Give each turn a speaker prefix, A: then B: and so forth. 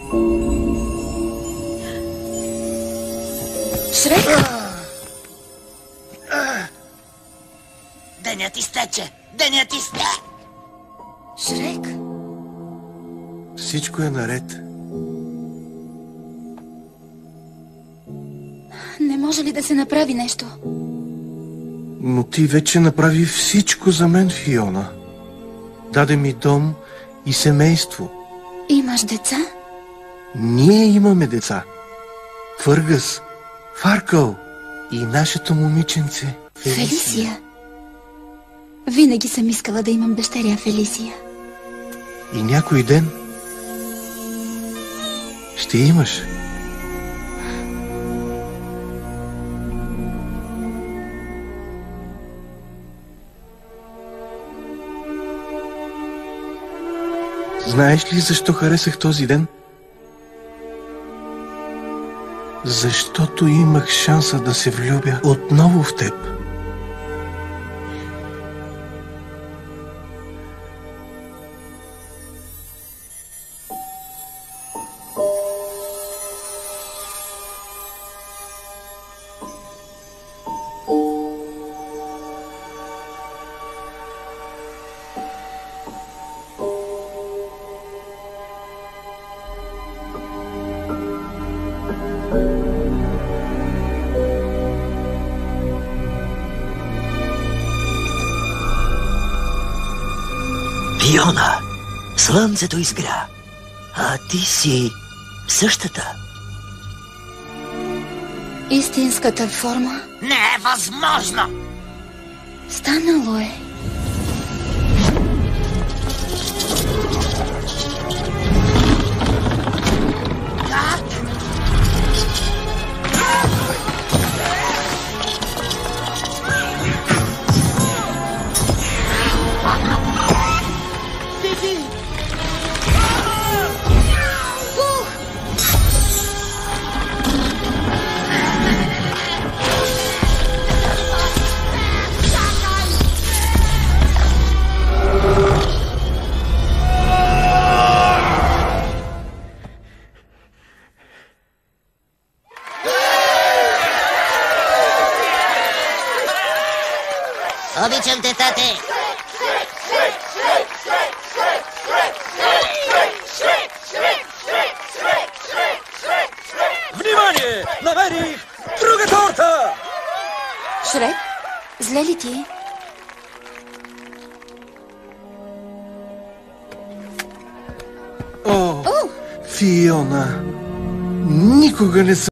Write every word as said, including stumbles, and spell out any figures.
A: Шрек?
B: Денят изтече! Денят изтече!
A: Шрек?
C: Всичко е наред.
A: Не може ли да се направи нещо?
C: Но ти вече направи всичко за мен, Фиона. Даде ми дом и семейство.
A: Имаш деца?
C: Ние имаме деца. Фъргъс, Фаркъл и нашето момиченце Фелисия.
A: Фелисия? Винаги съм искала да имам дъщеря Фелисия.
C: И някой ден ще имаш. Знаеш ли защо харесах този ден? Защото имах шанса да се влюбя отново в теб.
B: Фиона, слънцето изгря, а ти си същата.
A: Истинската форма?
B: Не е възможно!
A: Станало е.
B: Как? Обичам те, тате!
D: Внимание! Намерих друга торта!
A: Шрек, зле ли ти?
C: О, Фиона, никога не съм